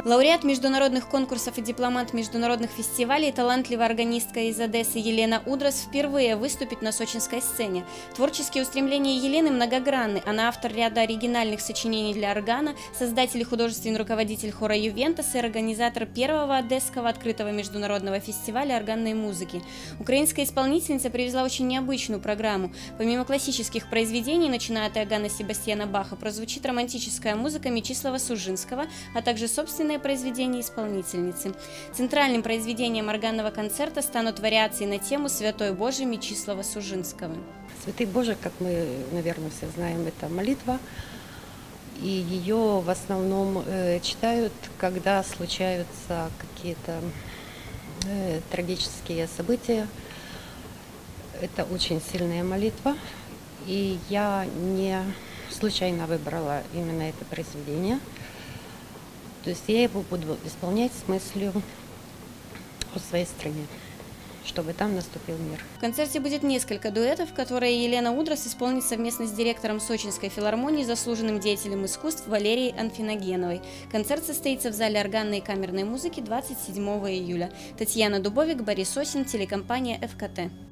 Лауреат международных конкурсов и дипломант международных фестивалей, талантливая органистка из Одессы Елена Удрас впервые выступит на сочинской сцене. Творческие устремления Елены многогранны. Она автор ряда оригинальных сочинений для органа, создатель и художественный руководитель хора «Ювентус» и организатор первого одесского открытого международного фестиваля органной музыки. Украинская исполнительница привезла очень необычную программу. Помимо классических произведений, начиная от Иоганна Себастьяна Баха, прозвучит романтическая музыка Мечислава Сужинского, а также собственные произведения исполнительницы. Центральным произведением органного концерта станут вариации на тему «Святой Божий» Мечислава Сужинского. «Святый Божий», как мы, наверное, все знаем, это молитва, и ее в основном читают, когда случаются какие-то трагические события. Это очень сильная молитва, и я не случайно выбрала именно это произведение. То есть я его буду исполнять с мыслью о своей стране, чтобы там наступил мир. В концерте будет несколько дуэтов, которые Елена Удрас исполнит совместно с директором Сочинской филармонии, заслуженным деятелем искусств Валерией Анфиногеновой. Концерт состоится в зале органной и камерной музыки 27 июля. Татьяна Дубовик, Борис Осин, телекомпания ФКТ.